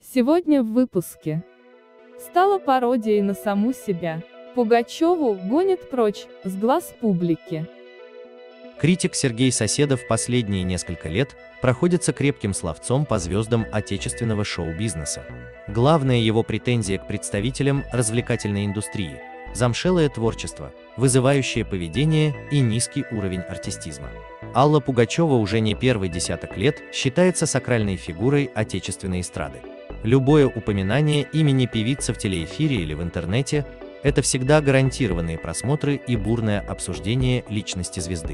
Сегодня в выпуске. Стала пародией на саму себя. Пугачеву гонит прочь с глаз публики. Критик Сергей Соседов последние несколько лет проходится крепким словцом по звездам отечественного шоу-бизнеса. Главная его претензия к представителям развлекательной индустрии – замшелое творчество, вызывающее поведение и низкий уровень артистизма. Алла Пугачева уже не первый десяток лет считается сакральной фигурой отечественной эстрады. Любое упоминание имени певицы в телеэфире или в интернете – это всегда гарантированные просмотры и бурное обсуждение личности звезды.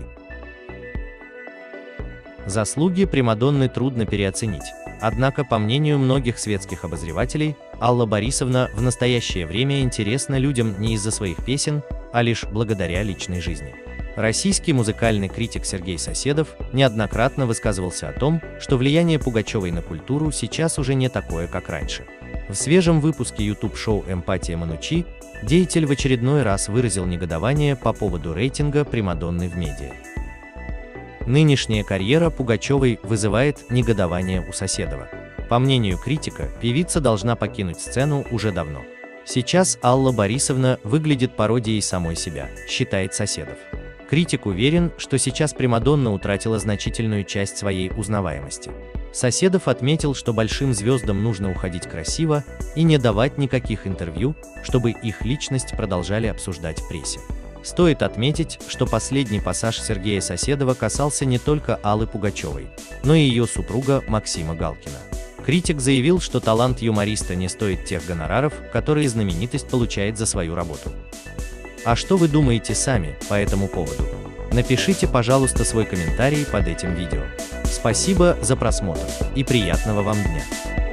Заслуги примадонны трудно переоценить, однако, по мнению многих светских обозревателей, Алла Борисовна в настоящее время интересна людям не из-за своих песен, а лишь благодаря личной жизни. Российский музыкальный критик Сергей Соседов неоднократно высказывался о том, что влияние Пугачевой на культуру сейчас уже не такое, как раньше. В свежем выпуске YouTube-шоу «Эмпатия Манучи» деятель в очередной раз выразил негодование по поводу рейтинга примадонны в медиа. Нынешняя карьера Пугачевой вызывает негодование у Соседова. По мнению критика, певица должна покинуть сцену уже давно. Сейчас Алла Борисовна выглядит пародией самой себя, считает Соседов. Критик уверен, что сейчас примадонна утратила значительную часть своей узнаваемости. Соседов отметил, что большим звездам нужно уходить красиво и не давать никаких интервью, чтобы их личность продолжали обсуждать в прессе. Стоит отметить, что последний пассаж Сергея Соседова касался не только Аллы Пугачевой, но и ее супруга Максима Галкина. Критик заявил, что талант юмориста не стоит тех гонораров, которые знаменитость получает за свою работу. А что вы думаете сами по этому поводу? Напишите, пожалуйста, свой комментарий под этим видео. Спасибо за просмотр и приятного вам дня!